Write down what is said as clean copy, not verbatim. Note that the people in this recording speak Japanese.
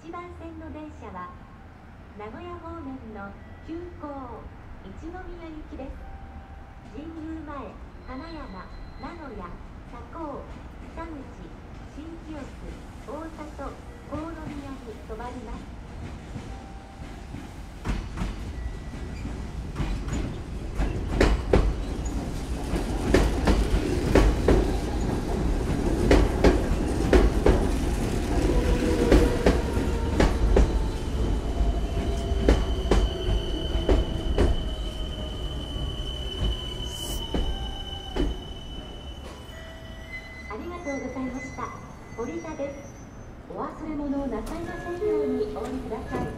1番線の電車は名古屋方面の急行一宮行きです。神宮前、花山、名古屋、佐高、北口、新清洲、大里、国宮に停まります。ありがとうございました。堀田です。お忘れ物をなさいませんようにお降りください。